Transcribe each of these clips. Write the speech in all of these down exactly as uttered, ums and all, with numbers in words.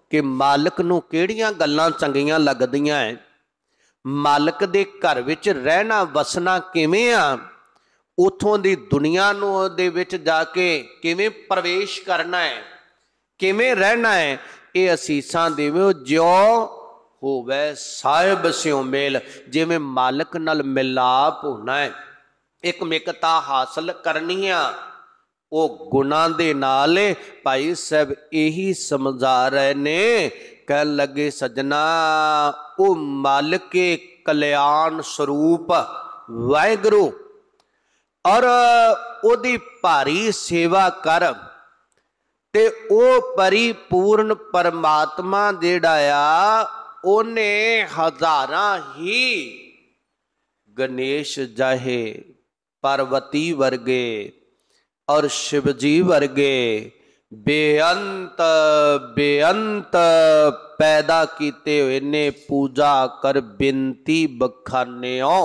कि मालिक नूं किहड़ियां गल्लां चंगियां लगदियां है, मालिक दे घर विच रहना वसना किवें आ, उथों दी दुनिया नूं दे विच जाके किवें प्रवेश करना है, किवें रहना है, ये असीसां देवो ज्यो होवे साहिब स्यों मेल। जिवें मालिक नाल मिलाप होना है, एक मिकता हासिल करनी आ, वो गुणा दे नाल भाई साहब यही समझा रहे ने। कह लगे सजना वो मालिक के कल्याण स्वरूप वाहिगुरू और ओदी भारी सेवा कर ते ओ परिपूर्ण परमात्मा जिहड़ा आ ओने हजारां ही गणेश जाहे, पार्वती वर्गे और शिवजी वर्गे बेअंत बेअंत पैदा किते हुए ने पूजा कर बिनती बखानेओ।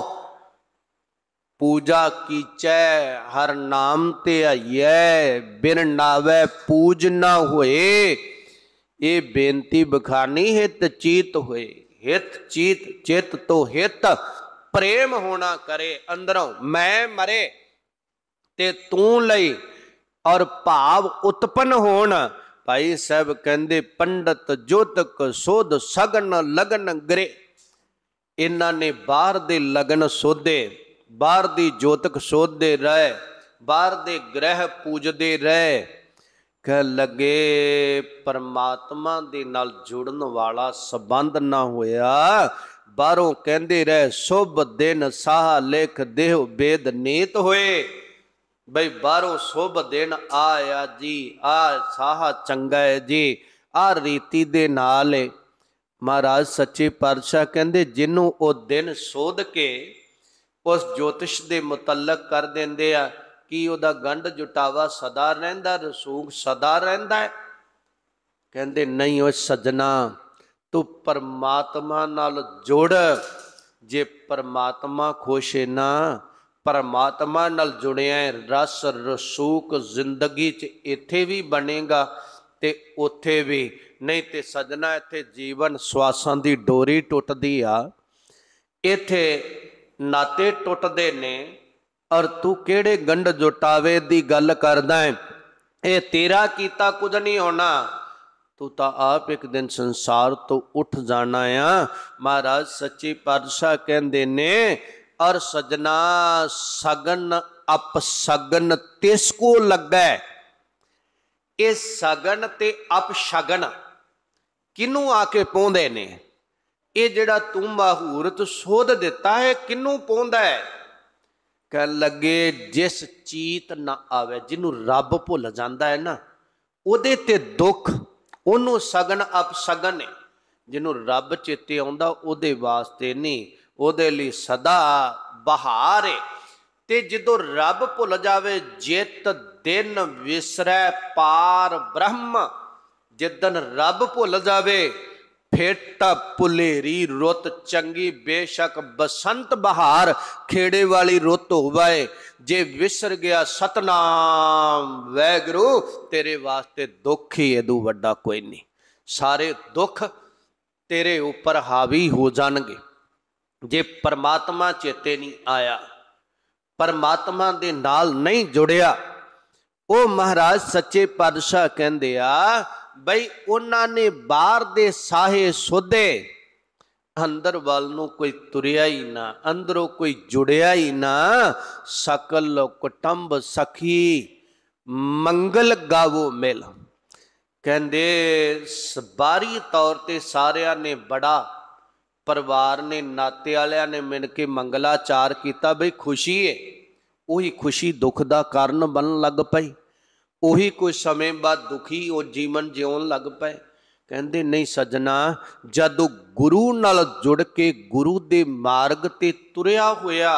पूजा कीचै हर नाम ते आइए, बिन नावे पूज ना होए। ये बेनती बखानी हित चीत होए, हित चीत चित तो हित प्रेम होना करे। अंदरों मैं मरे ते तू लई और भाव उत्पन्न होण। भाई साहब कहंदे पंडित ज्योतक सोध सगन लगन गरे। इन्हां ने बाहर दे लगन सोधे, बाहर दी ज्योतक सोधदे रहे, बाहर दे ग्रह पूजदे रहे। कह लगे परमात्मा दे नाल जुड़न वाला संबंध ना होया। बाहरों कहंदे रहे शुभ दिन साह लेख देह बेद नीत होए। बई बाहरों शुभ दिन आया जी, आ साह चंगा है जी, आ रीति दे नाल। महाराज सच्चे पातशाह कहंदे जिन्हों वो दिन सोध के उस ज्योतिष के मुतलक कर देंदे आ कि उहदा गंढ जुटावा सदा रहिंदा, रसूख सदा रहिंदा है। कहंदे नहीं ओ सजना तू परमात्मा नाल जुड़। जे परमात्मा खुश है ना, परमात्मा नाल जुड़िया रस रसूख जिंदगी च इत्थे भी बनेगा ते उत्थे भी। नहीं ते सजना इत्थे जीवन श्वासां दी डोरी टुटदी आ, इत्थे नाते टुटदे ने और तू केड़े गंढ जुटावे दी गल करदा है। ये तेरा कीता कुछ नहीं होना, तू तो आप एक दिन संसार तो उठ जाना आ। महाराज सच्चे पातशाह कहंदे ने और सजना सगन अपसगन तिसको लगे। ये सगन ते अपशगन किनू आके पौंदे ने? ये जिहड़ा तू महूरत सोध दिता है किनू पौंदा है? कह लगे जिस चीत ना आवे, जिन्हों रब भुल जाता है ना उहदे ते दुख, उन्हों सगन अपसगन है। जिन्हों रब चेते आउंदा उहदे वास्ते नहीं, उहदे लई सदा बहार है। ते जदों रब भुल जावे जित दिन विसरै पार ब्रह्म। जिदन रब भुल जावे फेट पुलेरी रुत चंगी बेशक बसंत बहार खेड़े वाली रुत होवे। जे विसर गया सतनाम वैगुरु तेरे वास्ते दुख ही इदू वड्डा कोई नहीं। सारे दुख तेरे ऊपर हावी हो जाणगे जे परमात्मा चेते नहीं आया, परमात्मा दे नाल नहीं जुड़िया। ओ महाराज सच्चे पातशाह कहंदे आ बई उन्होंने बाहर दे साहे सोधे, अंदर वाल नूं कोई तुरिया ही ना, अंदरों कोई जुड़िया ही ना। सकल कुटुंब सखी मंगल गावो मिल। कहंदे बारी तौर ते सारिया ने बड़ा परिवार ने नाते वालिया ने मिल के मंगलाचार किया। बई खुशी है, उही खुशी दुख का कारण बन लग पई। उही कुछ समय बाद दुखी और जीवन जिउन लग पे। कहंदे नहीं सजना जदों गुरु नाल जुड़ के गुरु दे मार्ग ते तुरिया होया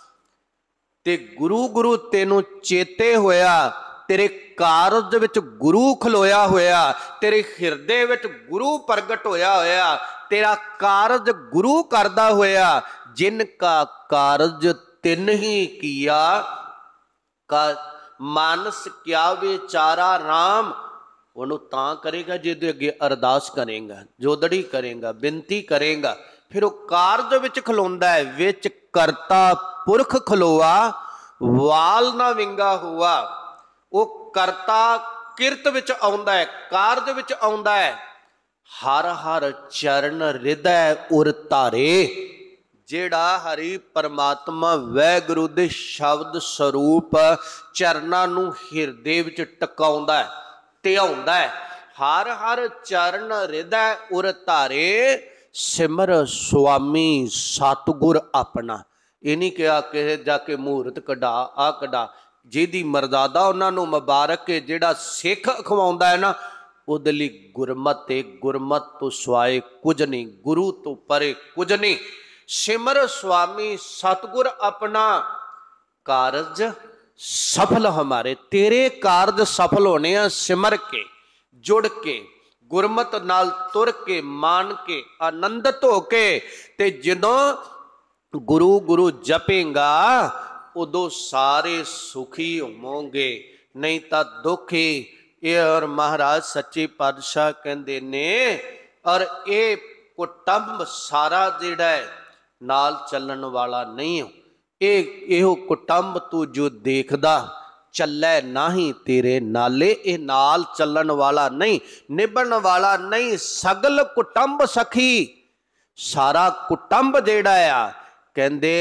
ते गुरु गुरु तेनों चेते होया, तेरे कारज विच गुरु खलोया होया, तेरे हिरदे विच गुरु प्रगट होया होया, तेरा कारज गुरु करदा होया। जिनका कारज तिन ही किया का मानस क्या विचारा राम। ਉਹਨੂੰ ਤਾਂ ਕਰੇਗਾ ਜਿਹਦੇ ਅੱਗੇ ਅਰਦਾਸ ਕਰੇਗਾ, ਜੋਦੜੀ ਕਰੇਗਾ, ਬੇਨਤੀ ਕਰੇਗਾ, ਫਿਰ ਉਹ ਕਾਰਜ ਵਿੱਚ ਖਲੋਂਦਾ ਹੈ। ਵਿੱਚ ਕਰਤਾ ਪੁਰਖ ਖਲੋਆ, ਵਾਲ ਨਾ ਵਿੰਗਾ ਹੋਆ। ਉਹ ਕਰਤਾ ਕਿਰਤ ਵਿੱਚ ਆਉਂਦਾ ਹੈ, ਕਾਰਜ ਵਿੱਚ ਆਉਂਦਾ ਹੈ। ਹਰ ਹਰ ਚਰਨ ਹਿਰਦੈ ਉਰ ਧਾਰੇ। ਜਿਹੜਾ ਹਰੀ ਪਰਮਾਤਮਾ ਵਾਹਿਗੁਰੂ ਦੇ ਸ਼ਬਦ ਸਰੂਪ ਚਰਨਾਂ ਨੂੰ ਹਿਰਦੇ ਵਿੱਚ ਟਿਕਾਉਂਦਾ ਹੈ, ਧਿਆਉਂਦਾ ਹੈ। ਹਰ ਹਰ ਚਰਨ ਹਿਰਦੈ ਉਰ ਧਾਰੇ, ਸਿਮਰ ਸੁਆਮੀ ਸਤਿਗੁਰ ਆਪਣਾ। ਇਹ ਨਹੀਂ ਕਿਹਾ ਕਿਸੇ ਜਾ ਕੇ ਮੂਰਤ ਕਢਾ, ਆ ਕਢਾ। ਜਿਹਦੀ ਮਰਜ਼ਾਦਾ ਉਹਨਾਂ ਨੂੰ ਮੁਬਾਰਕ ਹੈ। ਜਿਹੜਾ ਸਿੱਖ ਅਖਵਾਉਂਦਾ ਹੈ ਨਾ, ਉਹਦੇ ਲਈ ਗੁਰਮਤਿ ਹੈ। ਗੁਰਮਤਿ ਤੋਂ ਸਿਵਾਏ ਕੁਝ ਨਹੀਂ, ਗੁਰੂ ਤੋਂ ਪਰੇ ਕੁਝ ਨਹੀਂ। ਸਿਮਰ ਸੁਆਮੀ ਸਤਿਗੁਰ ਆਪਣਾ, ਕਾਰਜ ਸਫਲ ਹਮਾਰੇ। ਤੇਰੇ ਕਾਰਜ ਸਫਲ ਹੋਣੇ ਆ ਸਿਮਰ ਕੇ, ਜੁੜ ਕੇ, ਗੁਰਮਤ ਨਾਲ ਤੁਰ ਕੇ, ਮਾਨ ਕੇ, ਆਨੰਦਿਤ ਹੋ ਕੇ। ਤੇ ਜਦੋਂ ਗੁਰੂ ਗੁਰੂ ਜਪੇਗਾ ਉਦੋਂ ਸਾਰੇ ਸੁਖੀ ਹੋਵੋਗੇ, ਨਹੀਂ ਤਾਂ ਦੁਖੀ। ਇਹ ਔਰ ਮਹਾਰਾਜ ਸੱਚੇ ਪਾਤਸ਼ਾਹ ਕਹਿੰਦੇ ਨੇ, ਔਰ ਇਹ ਕੁਟੰਬ ਸਾਰਾ ਜਿਹੜਾ ਹੈ ਨਾਲ ਚੱਲਣ ਵਾਲਾ ਨਹੀਂ ਹੋ। ਇਹ ਇਹੋ ਕੁਟੰਬ ਤੂੰ ਜੋ ਦੇਖਦਾ ਚੱਲੈ ਨਾਹੀਂ ਤੇਰੇ ਨਾਲੇ, ਇਹ ਨਾਲ ਚੱਲਣ ਵਾਲਾ ਨਹੀਂ, ਨਿਭਣ ਵਾਲਾ ਨਹੀਂ। ਸਗਲ ਕੁਟੰਬ ਸਖੀ, ਸਾਰਾ ਕੁਟੰਬ ਜਿਹੜਾ ਆ ਕਹਿੰਦੇ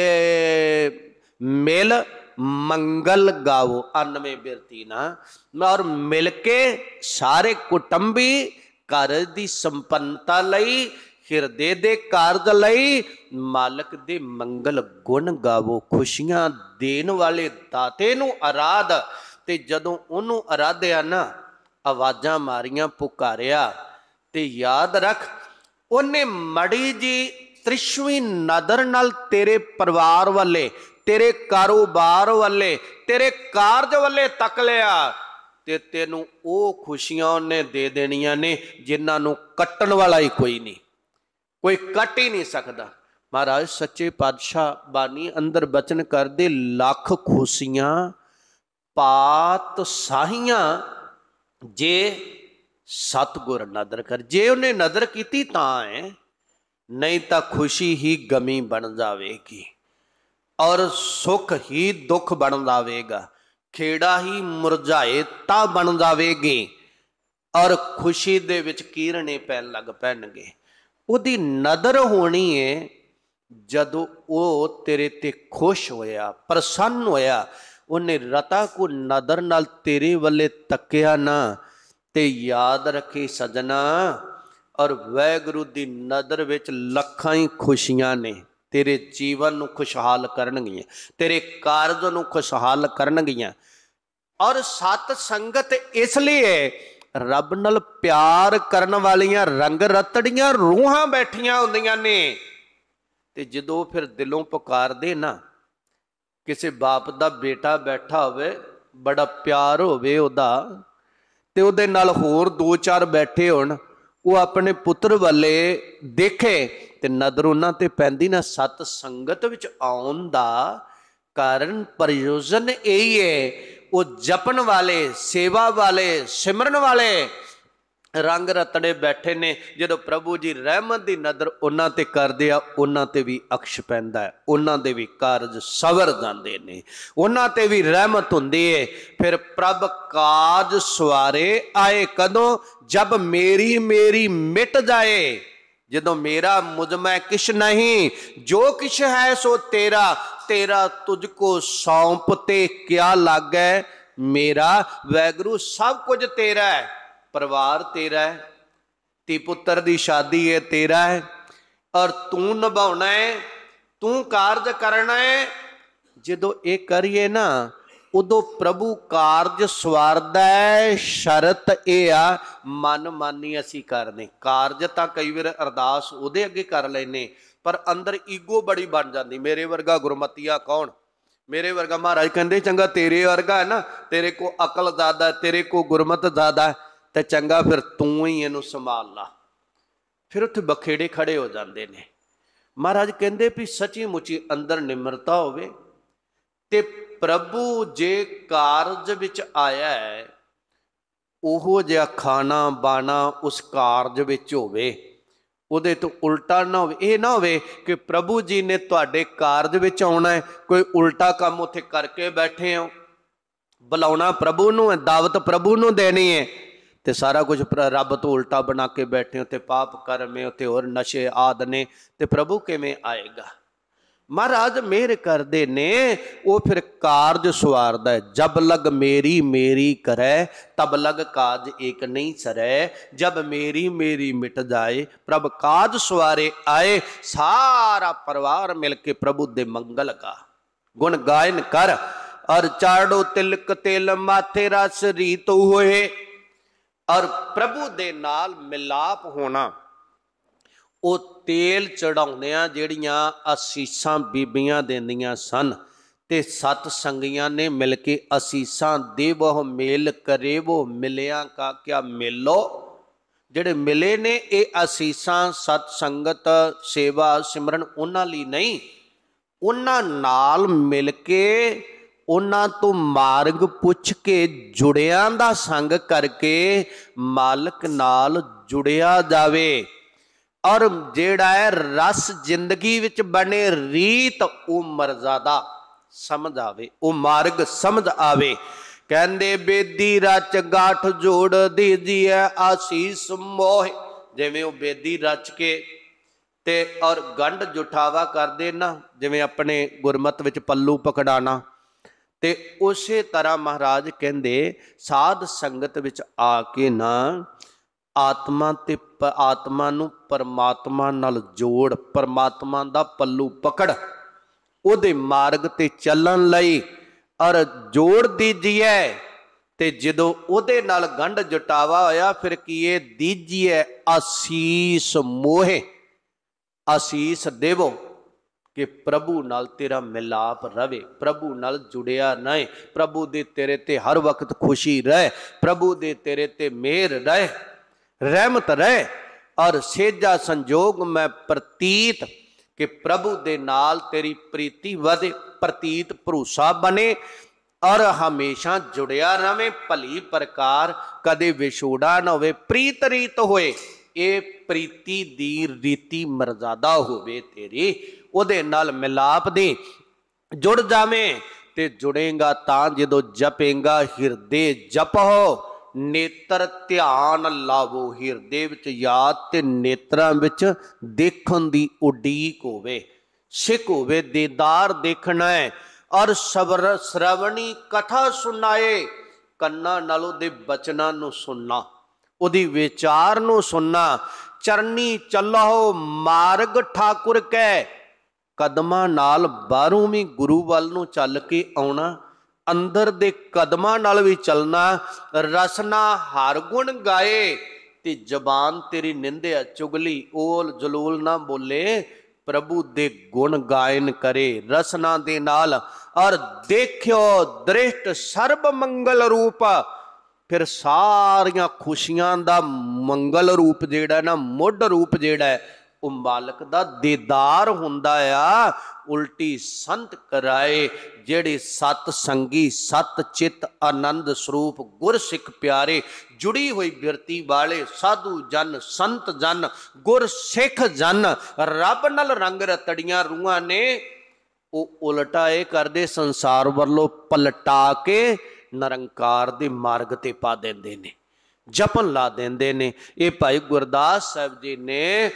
ਮਿਲ ਮੰਗਲ ਗਾਵੋ ਅਨਵੇਂ ਬਿਰਤੀ ਨਾ। ਔਰ ਮਿਲ ਕੇ ਸਾਰੇ ਕੁਟੰਬੀ ਘਰ ਦੀ ਸੰਪੰਨਤਾ ਲਈ, ਹਿਰਦੇ ਦੇ ਕਾਰਜ ਲਈ ਮਾਲਕ ਦੇ ਮੰਗਲ ਗੁਣ ਗਾਵੋ। ਖੁਸ਼ੀਆਂ ਦੇਣ ਵਾਲੇ ਦਾਤੇ ਨੂੰ ਅਰਾਧ। ਤੇ ਜਦੋਂ ਉਹਨੂੰ ਅਰਾਧਿਆ ਨਾ, ਆਵਾਜ਼ਾਂ ਮਾਰੀਆਂ, ਪੁਕਾਰਿਆ, ਤੇ ਯਾਦ ਰੱਖ ਉਹਨੇ ਮੜੀ ਜੀ ਤ੍ਰਿਸ਼ਵੀਂ ਨਦਰ ਨਾਲ ਤੇਰੇ ਪਰਿਵਾਰ ਵੱਲੇ, ਤੇਰੇ ਕਾਰੋਬਾਰ ਵੱਲੇ, ਤੇਰੇ ਕਾਰਜ ਵੱਲੇ ਤੱਕ ਲਿਆ, ਤੇ ਤੈਨੂੰ ਉਹ ਖੁਸ਼ੀਆਂ ਉਹਨੇ ਦੇ ਦੇਣੀਆਂ ਨੇ ਜਿਨ੍ਹਾਂ ਨੂੰ ਕੱਟਣ ਵਾਲਾ ਹੀ ਕੋਈ ਨਹੀਂ, ਕੋਈ ਕੱਟ ਹੀ ਨਹੀਂ ਸਕਦਾ। ਮਹਾਰਾਜ ਸੱਚੇ ਪਾਤਸ਼ਾਹ ਬਾਣੀ ਅੰਦਰ ਬਚਨ ਕਰਦੇ, ਲੱਖ ਖੁਸ਼ੀਆਂ ਪਾਤ ਸਾਹੀਆਂ ਜੇ ਸਤਿਗੁਰ ਨਦਰ ਕਰ। ਜੇ ਉਹਨੇ ਨਦਰ ਕੀਤੀ ਤਾਂ ਹੈ, ਨਹੀਂ ਤਾਂ ਖੁਸ਼ੀ ਹੀ ਗਮੀ ਬਣ ਜਾਵੇਗੀ, ਔਰ ਸੁੱਖ ਹੀ ਦੁੱਖ ਬਣ ਜਾਵੇਗਾ, ਖੇੜਾ ਹੀ ਮੁਰਝਾਏ ਤਾਂ ਬਣ ਜਾਵੇਗੀ, ਔਰ ਖੁਸ਼ੀ ਦੇ ਵਿੱਚ ਕੀਰਨੇ ਪੈਣ ਲੱਗ ਪੈਣਗੇ। ਉਹਦੀ ਨਦਰ ਹੋਣੀ ਹੈ ਜਦੋਂ ਉਹ ਤੇਰੇ ਤੇ ਖੁਸ਼ ਹੋਇਆ, ਪ੍ਰਸੰਨ ਹੋਇਆ। ਉਹਨੇ ਰਤਾ ਕੋ ਨਦਰ ਨਾਲ ਤੇਰੇ ਵੱਲੇ ਤੱਕਿਆ ਨਾ, ਤੇ ਯਾਦ ਰੱਖੀ ਸਜਣਾ, ਔਰ ਵਾਹਿਗੁਰੂ ਦੀ ਨਦਰ ਵਿੱਚ ਲੱਖਾਂ ਹੀ ਖੁਸ਼ੀਆਂ ਨੇ। ਤੇਰੇ ਜੀਵਨ ਨੂੰ ਖੁਸ਼ਹਾਲ ਕਰਨਗੀਆਂ, ਤੇਰੇ ਕਾਰਜ ਨੂੰ ਖੁਸ਼ਹਾਲ ਕਰਨਗੀਆਂ। ਔਰ ਸਤ ਸੰਗਤ ਇਸ ਲਈ ਹੈ, ਰੱਬ ਨਾਲ ਪਿਆਰ ਕਰਨ ਵਾਲੀਆਂ ਰੰਗ ਰਤੜੀਆਂ ਰੂਹਾਂ ਬੈਠੀਆਂ ਹੁੰਦੀਆਂ ਨੇ। ਤੇ ਜਦੋਂ ਫਿਰ ਦਿਲੋਂ ਪੁਕਾਰਦੇ ਨਾ, ਕਿਸੇ ਬਾਪ ਦਾ ਬੇਟਾ ਬੈਠਾ ਹੋਵੇ, ਬੜਾ ਪਿਆਰ ਹੋਵੇ ਉਹਦਾ, ਤੇ ਉਹਦੇ ਨਾਲ ਹੋਰ ਦੋ ਚਾਰ ਬੈਠੇ ਹੋਣ, ਉਹ ਆਪਣੇ ਪੁੱਤਰ ਵੱਲੇ ਦੇਖੇ ਤੇ ਨਜ਼ਰ ਉਹਨਾਂ ਤੇ ਪੈਂਦੀ ਨਾ। ਸਤ ਸੰਗਤ ਵਿੱਚ ਆਉਣ ਦਾ ਕਾਰਨ ਪ੍ਰਯੋਜਨ ਇਹੀ ਹੈ, ਉਹ ਜਪਣ ਵਾਲੇ, ਸੇਵਾ ਵਾਲੇ, ਸਿਮਰਨ ਵਾਲੇ ਰੰਗ ਰਤੜੇ ਬੈਠੇ ਨੇ। ਜਦੋਂ ਪ੍ਰਭੂ ਜੀ ਰਹਿਮਤ ਦੀ ਨਜ਼ਰ ਉਹਨਾਂ ਤੇ ਕਰਦੇ ਆ, ਉਹਨਾਂ ਤੇ ਵੀ ਅਕਸ਼ ਪੈਂਦਾ ਹੈ, ਉਹਨਾਂ ਦੇ ਵੀ ਕਾਰਜ ਸਵਰ ਜਾਂਦੇ ਨੇ, ਉਹਨਾਂ ਤੇ ਵੀ ਰਹਿਮਤ ਹੁੰਦੀ ਹੈ। ਫਿਰ ਪ੍ਰਭ ਕਾਜ ਸਵਾਰੇ ਆਏ ਕਦੋਂ, ਜਬ ਮੇਰੀ ਮੇਰੀ ਮਿਟ ਜਾਏ। ਜਦੋਂ ਮੇਰਾ ਮੁਝ ਮੈਂ ਕਿਛ ਨਹੀਂ, ਜੋ ਕਿਛ ਹੈ ਸੋ ਤੇਰਾ, ਤੇਰਾ ਤੁਝ ਕੋ ਸੌਂਪ ਤੇ ਕਿਆ ਲਾਗੈ ਮੇਰਾ। ਵੈਗੁਰੂ ਸਭ ਕੁਝ ਤੇਰਾ ਹੈ, ਪਰਿਵਾਰ ਤੇਰਾ ਹੈ, ਧੀ ਪੁੱਤਰ ਦੀ ਸ਼ਾਦੀ ਹੈ ਤੇਰਾ ਹੈ, ਔਰ ਤੂੰ ਨਿਭਾਉਣਾ ਹੈ, ਤੂੰ ਕਾਰਜ ਕਰਨਾ ਹੈ। ਜਦੋਂ ਇਹ ਕਰੀਏ ਨਾ, ਉਦੋਂ ਪ੍ਰਭੂ ਕਾਰਜ ਸਵਾਰਦਾ ਹੈ। ਸ਼ਰਤ ਇਹ ਆ, ਮਨ ਮਾਨੀ ਅਸੀਂ ਕਰਦੇ। ਕਾਰਜ ਤਾਂ ਕਈ ਵਾਰ ਅਰਦਾਸ ਉਹਦੇ ਅੱਗੇ ਕਰ ਲੈਨੇ, ਪਰ ਅੰਦਰ ਈਗੋ ਬੜੀ ਬਣ ਜਾਂਦੀ। ਮੇਰੇ ਵਰਗਾ ਗੁਰਮਤੀਆ ਕੌਣ, ਮੇਰੇ ਵਰਗਾ। ਮਹਾਰਾਜ ਕਹਿੰਦੇ ਚੰਗਾ ਤੇਰੇ ਵਰਗਾ ਹੈ ਨਾ, ਤੇਰੇ ਕੋ ਅਕਲ ਜ਼ਿਆਦਾ, ਤੇਰੇ ਕੋ ਗੁਰਮਤ ਜ਼ਿਆਦਾ, ਤੇ ਚੰਗਾ ਫਿਰ ਤੂੰ ਹੀ ਇਹਨੂੰ ਸੰਭਾਲ ਲਾ। ਫਿਰ ਉੱਥੇ ਬਖੇੜੇ ਖੜੇ ਹੋ ਜਾਂਦੇ ਨੇ। ਮਹਾਰਾਜ ਕਹਿੰਦੇ ਵੀ ਸੱਚੀ ਮੁੱਚੀ ਅੰਦਰ ਨਿਮਰਤਾ ਹੋਵੇ, ਤੇ ਪ੍ਰਭੂ ਜੇ ਕਾਰਜ ਵਿੱਚ ਆਇਆ ਹੈ ਉਹੋ ਜਿਹਾ ਖਾਣਾ ਬਾਣਾ ਉਸ ਕਾਰਜ ਵਿੱਚ ਹੋਵੇ, ਉਹਦੇ ਤੋਂ ਉਲਟਾ ਨਾ ਹੋਵੇ। ਇਹ ਨਾ ਹੋਵੇ ਕਿ ਪ੍ਰਭੂ ਜੀ ਨੇ ਤੁਹਾਡੇ ਕਾਰਜ ਵਿੱਚ ਆਉਣਾ ਹੈ, ਕੋਈ ਉਲਟਾ ਕੰਮ ਉੱਥੇ ਕਰਕੇ ਬੈਠੇ ਹੋ। ਬੁਲਾਉਣਾ ਪ੍ਰਭੂ ਨੂੰ ਹੈ, ਦਾਵਤ ਪ੍ਰਭੂ ਨੂੰ ਦੇਣੀ ਹੈ, ਤੇ ਸਾਰਾ ਕੁਝ ਰੱਬ ਤੋਂ ਉਲਟਾ ਬਣਾ ਕੇ ਬੈਠੇ ਹੋ, ਤੇ ਪਾਪ ਕਰਮ ਹੈ, ਉੱਥੇ ਹੋਰ ਨਸ਼ੇ ਆਦਿ ਨੇ, ਤੇ ਪ੍ਰਭੂ ਕਿਵੇਂ ਆਏਗਾ। ਮਹਾਰਾਜ ਮਿਹਰ ਕਰਦੇ ਨੇ, ਉਹ ਫਿਰ ਕਾਰਜ ਸਵਾਰਦਾ ਹੈ। ਜਬ ਲਗ ਮੇਰੀ ਮੇਰੀ ਕਰੈ, ਤਬ ਲਗ ਕਾਜ ਏਕ ਨਹੀਂ ਸਰੈ। ਜਬ ਮੇਰੀ ਮੇਰੀ ਮਿਟ ਜਾਏ, ਪ੍ਰਭ ਕਾਜ ਸਵਾਰੇ ਆਏ। ਸਾਰਾ ਪਰਿਵਾਰ ਮਿਲ ਕੇ ਪ੍ਰਭੂ ਦੇ ਮੰਗਲ ਕਾ ਗੁਣ ਗਾਇਨ ਕਰ, ਔਰ ਚਾੜੋ ਤਿਲਕ ਤਿਲ ਮਾਥੇ ਰਸ ਰੀਤ ਹੋਏ। ਔਰ ਪ੍ਰਭੂ ਦੇ ਨਾਲ ਮਿਲਾਪ ਹੋਣਾ। ਉਹ ਤੇਲ ਚੜਾਉਂਦਿਆਂ ਜਿਹੜੀਆਂ ਅਸੀਸਾਂ ਬੀਬੀਆਂ ਦਿੰਦੀਆਂ ਸਨ, ਤੇ ਸਤ ਸੰਗੀਆਂ ਨੇ ਮਿਲ ਕੇ ਅਸੀਸਾਂ ਦੇਵੋ ਮੇਲ ਕਰੇਵੋ ਮਿਲਿਆ ਕਾ ਕਿਆ ਮੇਲੋ। ਜਿਹੜੇ ਮਿਲੇ ਨੇ ਇਹ ਅਸੀਸਾਂ ਸਤ ਸੰਗਤ ਸੇਵਾ ਸਿਮਰਨ ਉਹਨਾਂ ਲਈ ਨਹੀਂ, ਉਹਨਾਂ ਨਾਲ ਮਿਲ ਕੇ ਉਹਨਾਂ ਤੋਂ ਮਾਰਗ ਪੁੱਛ ਕੇ ਜੁੜਿਆਂ ਦਾ ਸੰਗ ਕਰਕੇ ਮਾਲਕ ਨਾਲ ਜੁੜਿਆ ਜਾਵੇ। ਔਰ ਜਿਹੜਾ ਹੈ ਰਸ ਜ਼ਿੰਦਗੀ ਵਿੱਚ ਬਣੇ, ਰੀਤ ਉਹ ਮਰਜ਼ਾਦਾ ਸਮਝ ਆਵੇ, ਉਹ ਮਾਰਗ ਸਮਝ ਆਵੇ। ਕਹਿੰਦੇ ਬੇਦੀ ਰਚ ਗਾਠ ਜੋੜ ਦੀਜੀਏ ਆਸੀਸ ਮੋਹ। ਜਿਵੇਂ ਉਹ ਬੇਦੀ ਰਚ ਕੇ ਤੇ ਔਰ ਗੰਢ ਜੁਠਾਵਾ ਕਰਦੇ ਨਾ, ਜਿਵੇਂ ਆਪਣੇ ਗੁਰਮਤ ਵਿੱਚ ਪੱਲੂ ਪਕੜਾਣਾ, ਤੇ ਉਸੇ ਤਰ੍ਹਾਂ ਮਹਾਰਾਜ ਕਹਿੰਦੇ ਸਾਧ ਸੰਗਤ ਵਿੱਚ ਆ ਕੇ ਨਾ ਆਤਮਾ ਤੇ ਆਤਮਾ ਨੂੰ ਪਰਮਾਤਮਾ ਨਾਲ ਜੋੜ, ਪਰਮਾਤਮਾ ਦਾ ਪੱਲੂ ਪਕੜ, ਉਹਦੇ ਮਾਰਗ ਤੇ ਚੱਲਣ ਲਈ ਔਰ ਜੋੜ ਦੀਜੀਏ। ਤੇ ਜਦੋਂ ਉਹਦੇ ਨਾਲ ਗੰਢ ਜਟਾਵਾ ਹੋਇਆ, ਫਿਰ ਕੀ ਇਹ ਦੀਜੀਏ ਆਸੀਸ ਮੋਹੇ। ਆਸੀਸ ਦੇਵੋ ਕਿ ਪ੍ਰਭੂ ਨਾਲ ਤੇਰਾ ਮਿਲਾਪ ਰਵੇ, ਪ੍ਰਭੂ ਨਾਲ ਜੁੜਿਆ ਰਹੇ, ਪ੍ਰਭੂ ਦੇ ਤੇਰੇ ਤੇ ਹਰ ਵਕਤ ਖੁਸ਼ੀ ਰਹੇ, ਪ੍ਰਭੂ ਦੇ ਤੇਰੇ ਤੇ ਮਿਹਰ ਰਹੇ, ਰਹਿਮਤ ਰਹੇ। ਔਰ ਸੇਜਾ ਸੰਜੋਗ ਮੈਂ ਪ੍ਰਤੀਤ ਕਿ ਪ੍ਰਭੂ ਦੇ ਨਾਲ ਤੇਰੀ ਪ੍ਰੀਤੀ ਵਧੇ, ਪ੍ਰਤੀਤ ਭਰੋਸਾ ਬਣੇ, ਔਰ ਹਮੇਸ਼ਾ ਜੁੜਿਆ ਰਵੇ। ਭਲੀ ਪ੍ਰਕਾਰ ਕਦੇ ਵਿਛੋੜਾ ਨਾ ਹੋਵੇ, ਪ੍ਰੀਤ ਰੀਤ ਹੋਏ। ਇਹ ਪ੍ਰੀਤੀ ਦੀ ਰੀਤੀ ਮਰਜ਼ਾਦਾ ਹੋਵੇ ਤੇਰੀ, ਉਹਦੇ ਨਾਲ ਮਿਲਾਪ ਦੀ ਜੁੜ ਜਾਵੇਂ। ਤੇ ਜੁੜੇਗਾ ਤਾਂ ਜਦੋਂ ਜਪੇਗਾ ਹਿਰਦੇ ਜਪੋ, ਨੇਤਰ ਧਿਆਨ ਲਾਵੋ। ਹਿਰਦੇ ਵਿੱਚ ਯਾਦ ਤੇ ਨੇਤਰਾਂ ਵਿੱਚ ਦੇਖਣ ਦੀ ਉਡੀਕ ਹੋਵੇ, ਸਿੱਖ ਹੋਵੇ, ਦੀਦਾਰ ਦੇਖਣਾ ਹੈ। ਔਰ ਸਬਰ ਸ਼ਰਵਣੀ ਕਥਾ ਸੁਣਾਏ, ਕੰਨਾਂ ਨਾਲ ਉਹਦੇ ਬਚਨਾਂ ਨੂੰ ਸੁਣਨਾ, ਉਹਦੀ ਵਿਚਾਰ ਨੂੰ ਸੁਣਨਾ। ਚਰਨੀ ਚੱਲੋ ਮਾਰਗ ਠਾਕੁਰ ਕੈ, ਕਦਮਾਂ ਨਾਲ ਬਾਹਰੋਂ ਵੀ ਗੁਰੂ ਵੱਲ ਨੂੰ ਚੱਲ ਕੇ ਆਉਣਾ, ਅੰਦਰ ਦੇ ਕਦਮਾਂ ਨਾਲ ਵੀ ਚੱਲਣਾ। ਰਸਨਾ ਹਰ ਗੁਣ ਗਾਏ, ਤੇ ਜ਼ਬਾਨ ਤੇਰੀ ਨਿੰਦਿਆ ਚੁਗਲੀ ਓਲ ਜਲੂਲ ਨਾ ਬੋਲੇ, ਪ੍ਰਭੂ ਦੇ ਗੁਣ ਗਾਇਨ ਕਰੇ ਰਸਨਾ ਦੇ ਨਾਲ। ਔਰ ਦੇਖਿਓ ਦ੍ਰਿਸ਼ਟ ਸਰਬ ਮੰਗਲ ਰੂਪ, ਫਿਰ ਸਾਰੀਆਂ ਖੁਸ਼ੀਆਂ ਦਾ ਮੰਗਲ ਰੂਪ ਜਿਹੜਾ ਨਾ, ਮੁੱਢ ਰੂਪ ਜਿਹੜਾ ਉਹ ਮਾਲਕ ਦਾ ਦੀਦਾਰ ਹੁੰਦਾ ਆ। ਉਲਟੀ ਸੰਤ ਕਰਾਏ ਜਿਹੜੇ ਸਤ ਸੰਗੀ, ਸਤ ਚਿੱਤ ਆਨੰਦ ਸਰੂਪ ਗੁਰ ਸਿੱਖ ਪਿਆਰੇ, ਜੁੜੀ ਹੋਈ ਬਿਰਤੀ ਵਾਲੇ ਸਾਧੂ ਜਨ, ਸੰਤ ਜਨ, ਗੁਰ ਸਿੱਖ ਜਨ, ਰੱਬ ਨਾਲ ਰੰਗ ਰਤੜੀਆਂ ਰੂਹਾਂ ਨੇ। ਉਹ ਉਲਟਾ ਇਹ ਕਰਦੇ, ਸੰਸਾਰ ਵੱਲੋਂ ਪਲਟਾ ਕੇ ਨਿਰੰਕਾਰ ਦੇ ਮਾਰਗ ਤੇ ਪਾ ਦਿੰਦੇ ਨੇ, ਜਪਨ ਲਾ ਦਿੰਦੇ ਨੇ। ਇਹ ਭਾਈ ਗੁਰਦਾਸ ਸਾਹਿਬ ਜੀ ਨੇ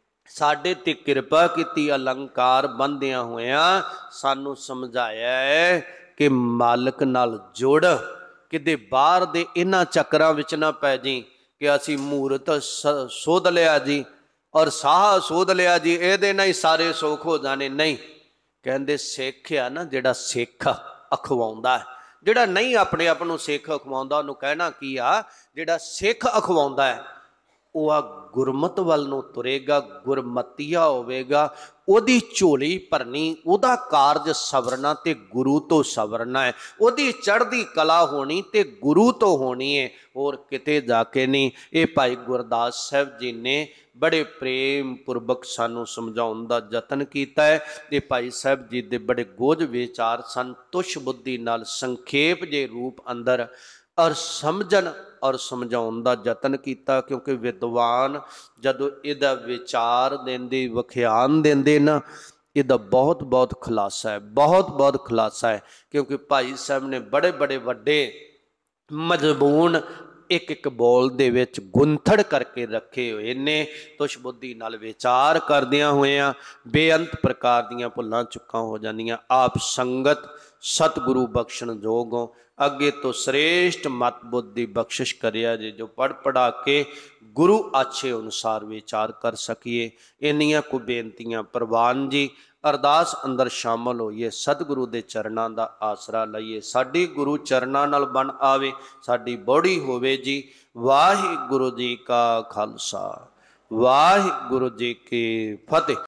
ਸਾਡੇ ਤੇ ਕਿਰਪਾ ਕੀਤੀ, ਅਲੰਕਾਰ ਬੰਦਿਆਂ ਹੋਇਆਂ ਸਾਨੂੰ ਸਮਝਾਇਆ ਹੈ ਕਿ ਮਾਲਕ ਨਾਲ ਜੁੜ, ਕਿਤੇ ਬਾਹਰ ਦੇ ਇਹਨਾਂ ਚੱਕਰਾਂ ਵਿੱਚ ਨਾ ਪੈ ਜੀ ਕਿ ਅਸੀਂ ਮੂਰਤ ਸੋਧ ਲਿਆ ਜੀ ਔਰ ਸਾਹ ਸੋਧ ਲਿਆ ਜੀ, ਇਹਦੇ ਨਾਲ ਹੀ ਸਾਰੇ ਸੁੱਖ ਹੋ ਜਾਣੇ। ਨਹੀਂ, ਕਹਿੰਦੇ ਸਿੱਖ ਆ ਨਾ ਜਿਹੜਾ ਸਿੱਖ ਅਖਵਾਉਂਦਾ, ਜਿਹੜਾ ਨਹੀਂ ਆਪਣੇ ਆਪ ਨੂੰ ਸਿੱਖ ਅਖਵਾਉਂਦਾ ਉਹਨੂੰ ਕਹਿਣਾ ਕੀ ਆ, ਜਿਹੜਾ ਸਿੱਖ ਅਖਵਾਉਂਦਾ ਹੈ ਉਹ ਆ ਗੁਰਮਤ ਵੱਲ ਨੂੰ ਤੁਰੇਗਾ, ਗੁਰਮਤੀਆ ਹੋਵੇਗਾ, ਉਹਦੀ ਝੋਲੀ ਭਰਨੀ, ਉਹਦਾ ਕਾਰਜ ਸਵਰਨਾ ਤੇ ਗੁਰੂ ਤੋਂ ਸਵਰਨਾ ਹੈ, ਉਹਦੀ ਚੜ੍ਹਦੀ ਕਲਾ ਹੋਣੀ ਤੇ ਗੁਰੂ ਤੋਂ ਹੋਣੀ ਹੈ, ਹੋਰ ਕਿਤੇ ਜਾ ਕੇ ਨਹੀਂ। ਇਹ ਭਾਈ ਗੁਰਦਾਸ ਸਾਹਿਬ ਜੀ ਨੇ ਬੜੇ ਪ੍ਰੇਮ ਪੂਰਵਕ ਸਾਨੂੰ ਸਮਝਾਉਣ ਦਾ ਯਤਨ ਕੀਤਾ ਹੈ। ਇਹ ਭਾਈ ਸਾਹਿਬ ਜੀ ਦੇ ਬੜੇ ਗੋਝ ਵਿਚਾਰ ਸਨ, ਤੁਸ਼ ਬੁੱਧੀ ਨਾਲ ਸੰਖੇਪ ਜੇ ਰੂਪ ਅੰਦਰ और समझन और समझाउण दा यतन कीता, क्योंकि विद्वान जदों इहदा विचार देंदे वख्यान देंदे ना, इहदा बहुत बहुत खुलासा है, बहुत बहुत खुलासा है। क्योंकि भाई साहब ने बड़े बड़े वड्डे मजमून एक एक बोल दे विच गुंथड़ करके रखे हुए ने। तुछ बुद्धि नाल विचार करदियां होइयां बेअंत प्रकार दीयां भुल्लां चुक्कां हो जांदियां। आप संगत सतगुरु बख्शण जोग हो, अगे तो श्रेष्ठ मत बुद्धि बख्शिश करिया जे, जो पढ़ पढ़ा के गुरु आछे अनुसार विचार कर सकीए। इन्नियां को बेनतियां प्रवान जी। अरदास अंदर शामिल होइए, सतगुरु के चरणों का आसरा लईए, साडी गुरु चरणों नाल बन आवे, साडी बॉडी होवे जी। वाहिगुरु जी का खालसा, वाहिगुरु जी की फतेह।